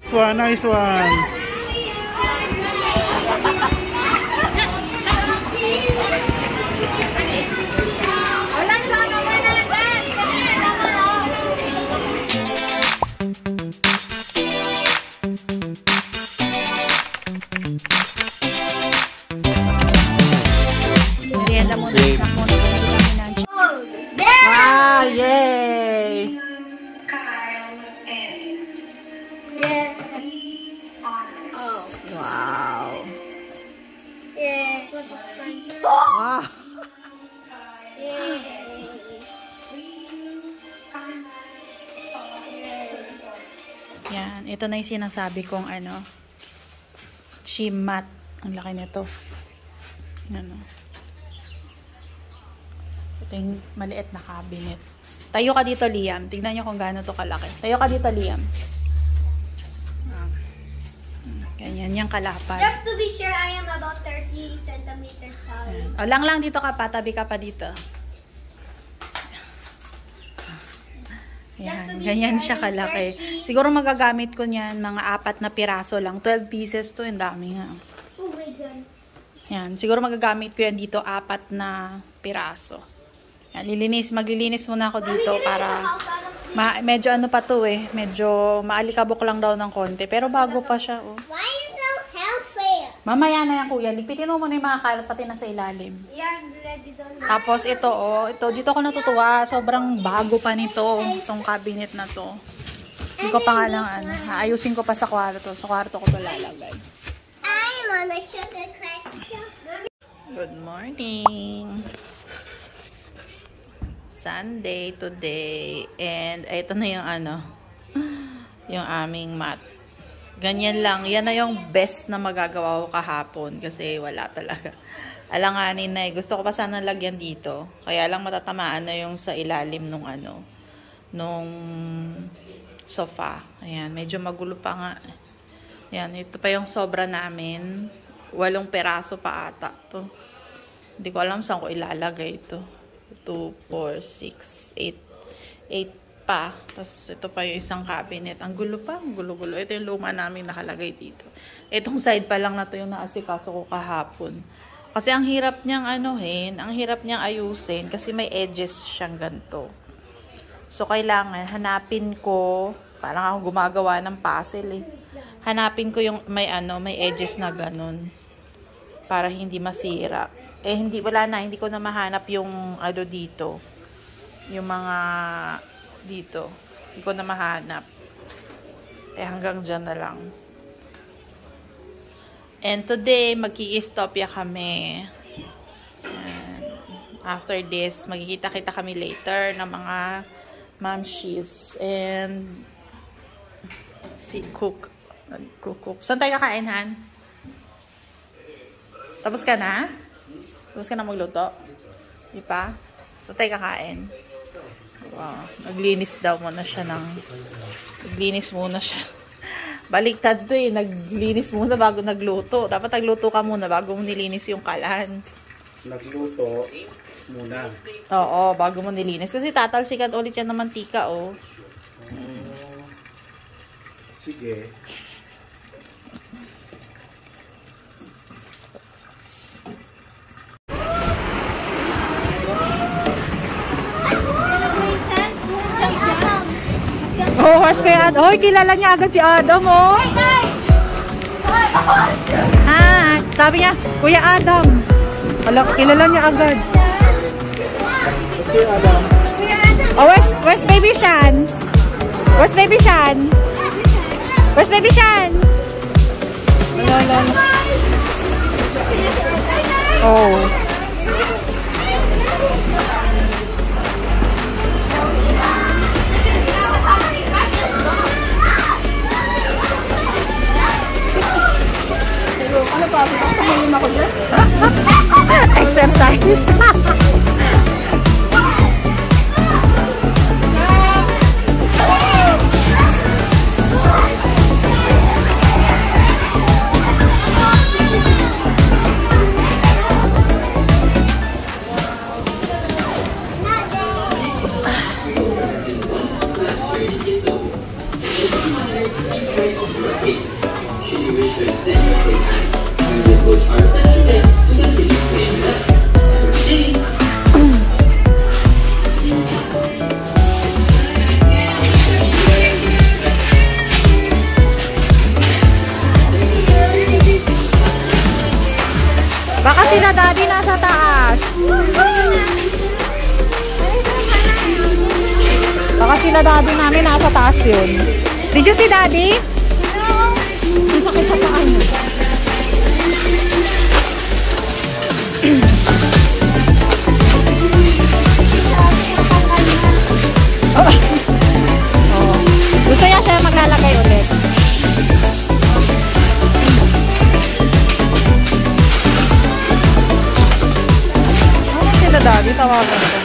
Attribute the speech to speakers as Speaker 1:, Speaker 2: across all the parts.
Speaker 1: one, nice one.
Speaker 2: Merienda muna, snack muna.
Speaker 1: Wow, yay! Wow. Wow.
Speaker 2: Yan, ito na yung sinasabi kong ano, Chimat. Ang laki nito. Ano. Ito yung maliit na cabinet. Tayo ka dito, Liam. Tingnan nyo kung gaano to kalaki. Tayo ka dito, Liam. Ganyan yung kalapad.
Speaker 3: Just to be sure, I am about 30 centimeters tall.
Speaker 2: O, lang dito ka pa. Tabi ka pa dito. Yan. Ganyan siya kalaki. Siguro magagamit ko niyan mga 4 na piraso lang. 12 pieces to. Ang dami nga.
Speaker 3: Oh my God.
Speaker 2: Yan. Siguro magagamit ko yan dito 4 na piraso. Yan. Maglilinis muna ako dito para medyo ano pa to eh. Medyo maalikabok lang daw ng konti. Pero bago pa siya. Oh.
Speaker 3: Why is so healthy?
Speaker 2: Mamaya na yan, kuya. Ligpitin mo muna yung mga kalat pati na sa ilalim.
Speaker 3: Yeah, ready done.
Speaker 2: Tapos ito, oh. Ito, dito ako natutuwa. Sobrang bago pa nito. Itong cabinet na to. Hindi ko pa nga lang, ano. Ayusin ko pa sa kwarto. Sa kwarto ko to lalagay.
Speaker 3: I'm on a sugar cracker.
Speaker 2: Good morning. Sunday today. And ito na yung ano. Yung aming mat. Ganyan lang. Yan na yung best na magagawa ko kahapon. Kasi wala talaga. Alanganin na eh. Gusto ko pa sana lagyan dito. Kaya lang matatamaan na yung sa ilalim nung ano. Nung sofa. Ayan. Medyo magulo pa nga. Ayan. Ito pa yung sobra namin. 8 peraso pa ata to. Hindi ko alam saan ko ilalagay ito. 2, 4, 6, 8 pa. Tapos ito pa yung isang cabinet. Ang gulo pa. Ang gulo-gulo. Ito yung luma namin nakalagay dito. Itong side pa lang na to yung naasikaso ko kahapon. Kasi ang hirap niyang anuhin, ang hirap niyang ayusin kasi may edges siyang ganito. So kailangan hanapin ko, parang ako gumagawa ng puzzle eh. Hanapin ko yung may edges na ganun para hindi masira. Eh hindi ko na mahanap yung ano dito. Yung mga dito. Hindi ko na mahanap. Eh hanggang dyan na lang. And today, magki-istopya kami. And after this, magkikita-kita kami later ng mga mamshies. And si Cook. Saan tayo kakain, Han? Tapos ka na? Tapos ka na magluto? Di pa? Saan tayo kakain? Wow. Naglinis daw muna siya ng... Naglinis muna siya. Baliktad to eh. Naglinis muna bago nagluto. Dapat nagluto ka muna bago mo nilinis yung kalan.
Speaker 1: Nagluto muna.
Speaker 2: Oo, bago mo nilinis. Kasi tatalsikan ulit yan ng mantika, oh.
Speaker 1: Sige.
Speaker 2: Oh, horse kay Adam. Hoy, kilala niya agad si Adam, oh. Ha, sabi niya, Kuya Adam. Kilala niya agad.
Speaker 1: Kuya Adam.
Speaker 2: Oh, where's baby Shan? Where's baby Shan? Where's baby Shan? Oh.
Speaker 3: Ano pa? Pagkakalima ko dyan?
Speaker 2: Exercise. Baka sila daddy nasa taas. Baka sila daddy namin nasa taas yun. Did you see daddy?
Speaker 3: No.
Speaker 2: Hindi pa kita paano. Oh. Gusto niya siya maglalagay ulit. Ano sila daddy? Tawagan ko.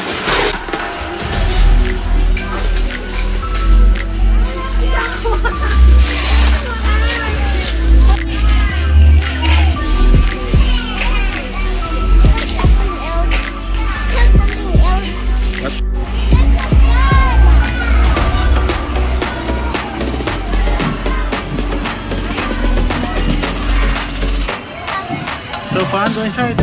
Speaker 1: So fun, go inside.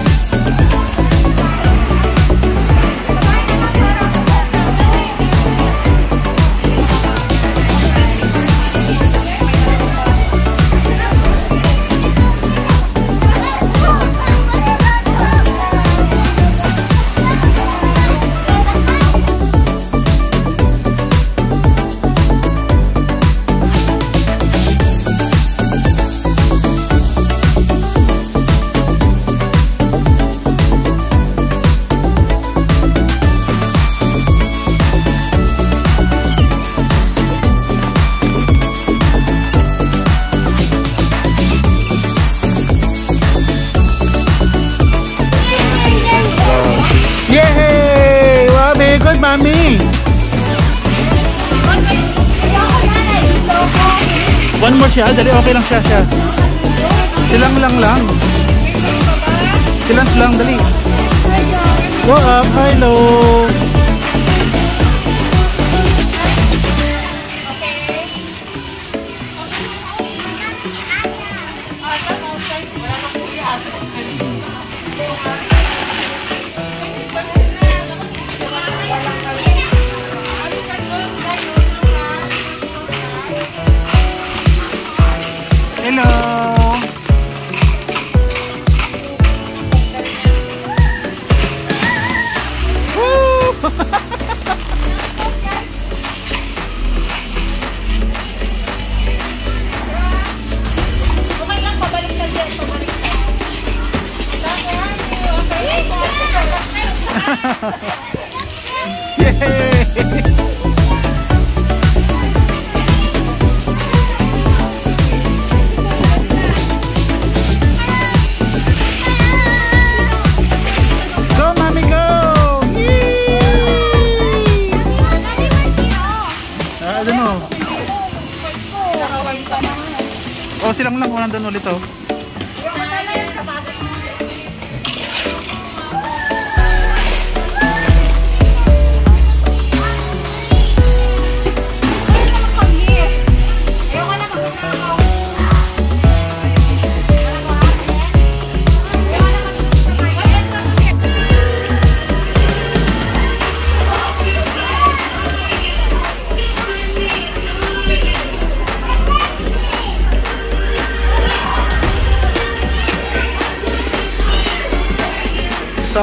Speaker 1: Yay! Wow, very good, mommy. One more siya, dali, okay lang siya. Silang lang. Silang lang, dali. Go up, hello. Hello. Yay! Go, mommy, go! Yee! I don't know. Oh, silang lang. Nandun ulit, oh. So,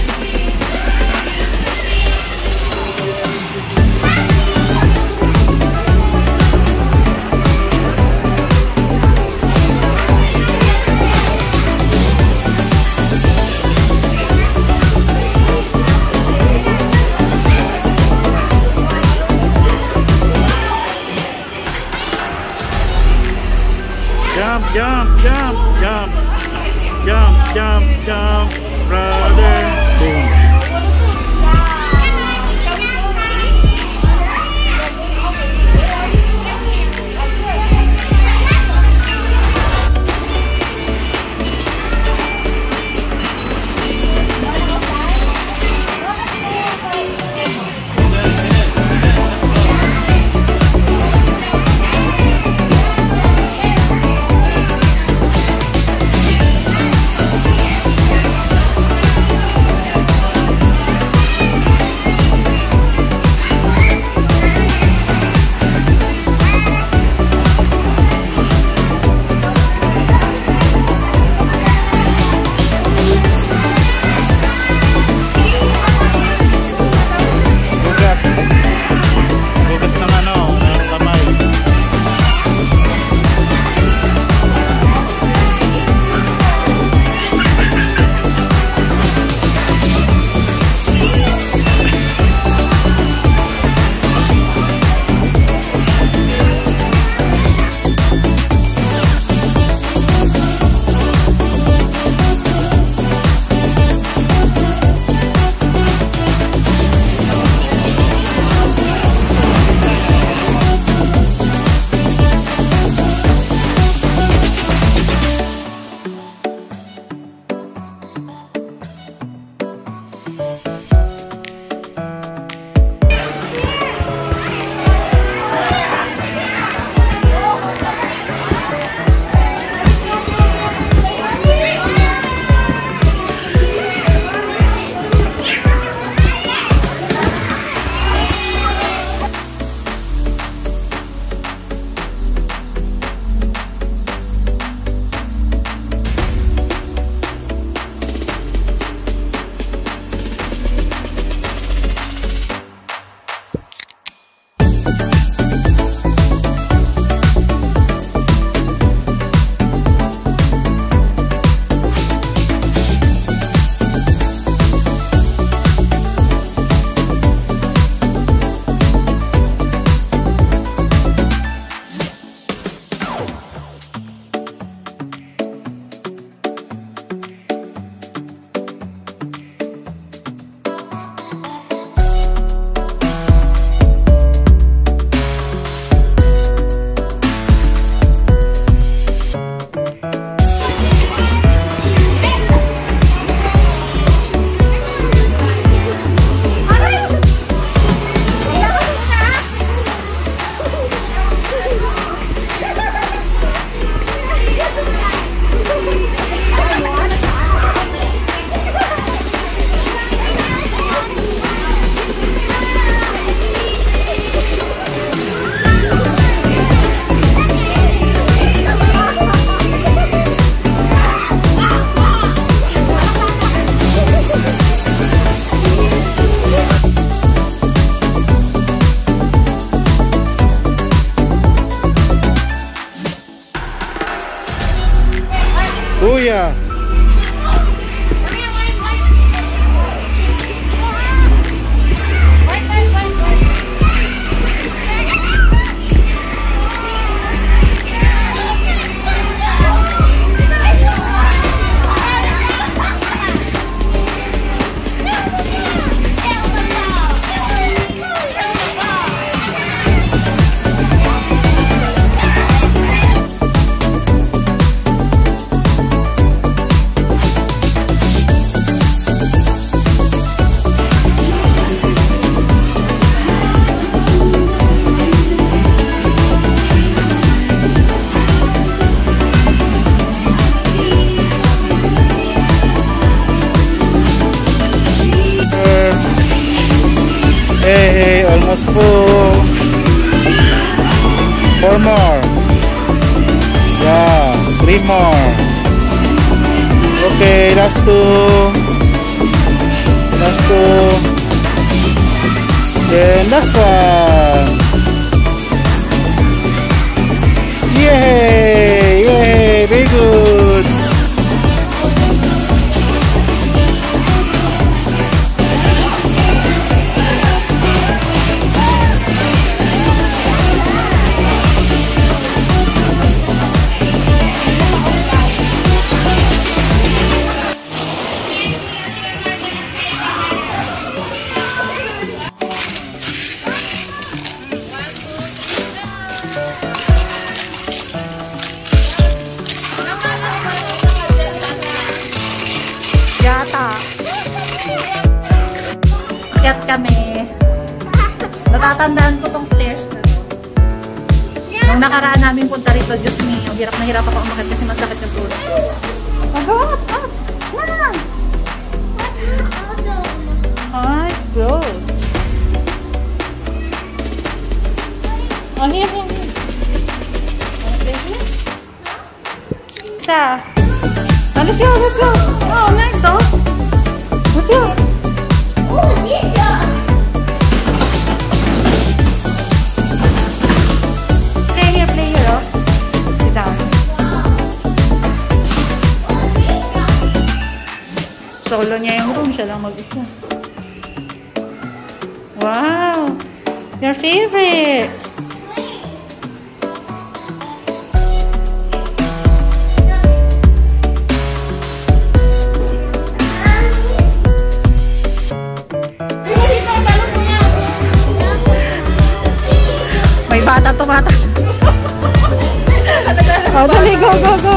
Speaker 1: jump, jump, jump, jump, jump, jump, jump, brother. Boom. Kuya. Hey, almost full. 4 more. Yeah, 3 more. Okay, last 2. Last 2. Then last one. Yay! Yay! Very good.
Speaker 2: Akyat kami. Natatandaan ko tong stairs na to. Nung nakaraan namin punta rito, Diyos me, hirap na hirap ako umakyat kasi masakit yung tulog. Ah, it's closed. Oh, here. Isa. Let's go, let's go. Oh, nice though. Let's go. Play here, oh. Sit down. Solo niya yung room, siya lang mag-isa. Wow! Your favorite! May bata to bata. Oh, dali, go, go, go.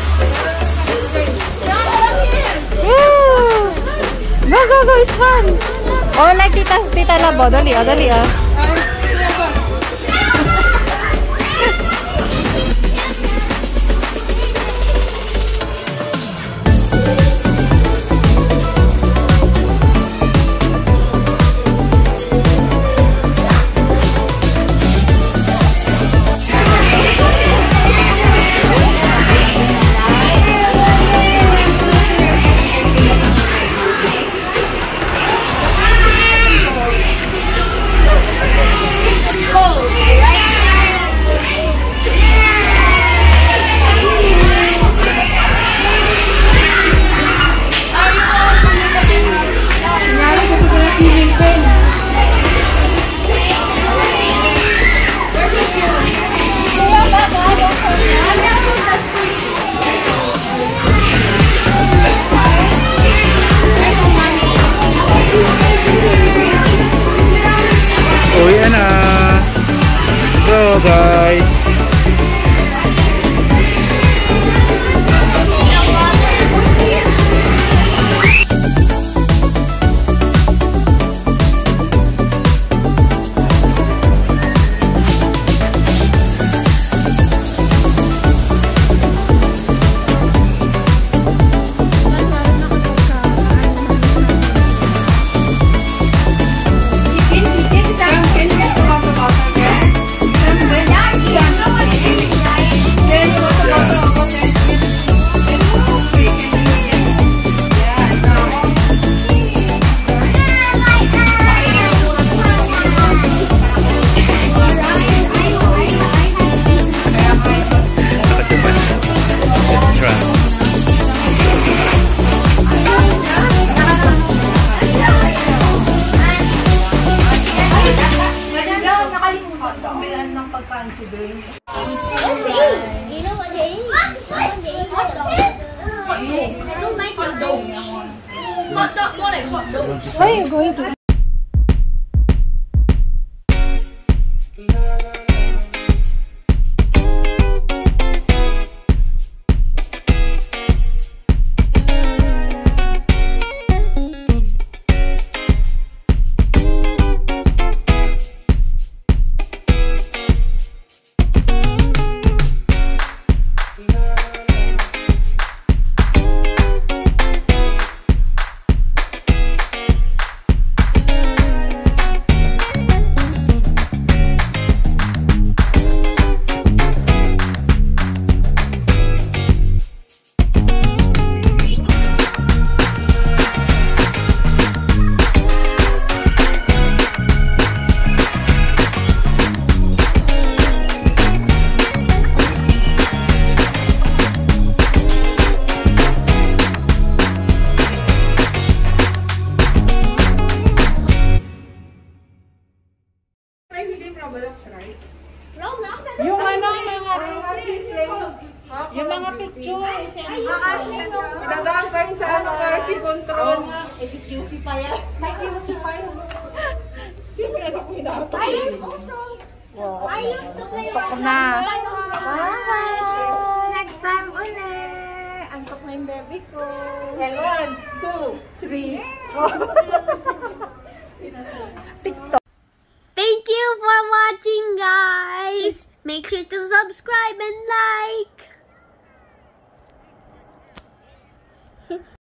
Speaker 2: Woo! Go, go, go, it's fun. Oh, like Tita Labo. Dali, dali, uwi na. Go, guys.
Speaker 3: Can you just talk about it again?
Speaker 4: Where are you going to?
Speaker 2: Yung ano, yung mga picture.
Speaker 5: Dadaan pa yun sa ano, quality control.
Speaker 4: QC pa yan. May QC pa yan.
Speaker 3: I used to play
Speaker 2: na.
Speaker 4: Next time ulit. Antok na yung baby ko.
Speaker 5: 1, 2, 3, 4.
Speaker 3: Thank you for watching, guys. Make sure to subscribe and like.